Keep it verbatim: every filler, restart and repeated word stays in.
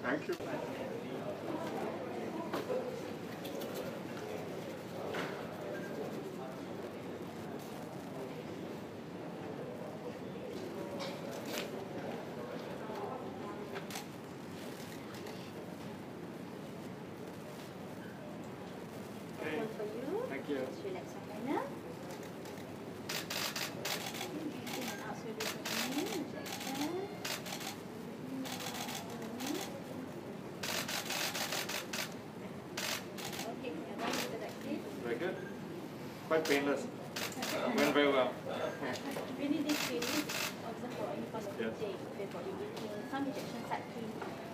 Thank you. One for you. Thank you. Just relax your corner. In and out slowly for me. Injection. Okay, you're done with the vaccine. Very good. Quite painless. Went very well. Really, this really observe for any possible Yes. day, for the some injection site pain.